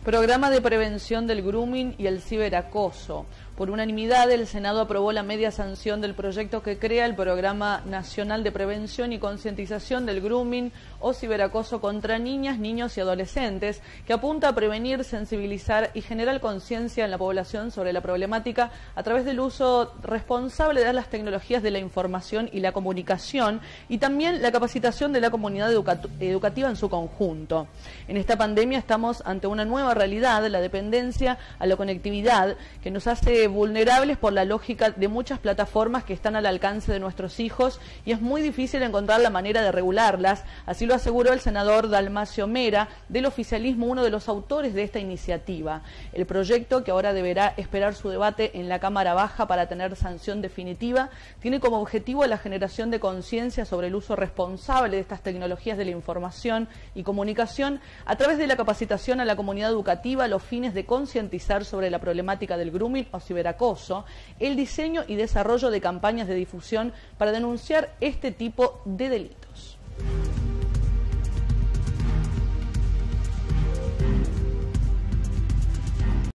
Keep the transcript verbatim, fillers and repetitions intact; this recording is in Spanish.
Programa de prevención del grooming y el ciberacoso. Por unanimidad, el Senado aprobó la media sanción del proyecto que crea el Programa Nacional de Prevención y Concientización del Grooming o Ciberacoso contra niñas, niños y adolescentes, que apunta a prevenir, sensibilizar y generar conciencia en la población sobre la problemática a través del uso responsable de las tecnologías de la información y la comunicación, y también la capacitación de la comunidad educat- educativa en su conjunto. En esta pandemia estamos ante una nueva realidad, la dependencia a la conectividad, que nos hace vulnerables por la lógica de muchas plataformas que están al alcance de nuestros hijos, y es muy difícil encontrar la manera de regularlas. Así lo aseguró el senador Dalmacio Mera, del oficialismo, uno de los autores de esta iniciativa. El proyecto, que ahora deberá esperar su debate en la Cámara Baja para tener sanción definitiva, tiene como objetivo la generación de conciencia sobre el uso responsable de estas tecnologías de la información y comunicación a través de la capacitación a la comunidad educativa a los fines de concientizar sobre la problemática del grooming o ciberacoso, el diseño y desarrollo de campañas de difusión para denunciar este tipo de delitos.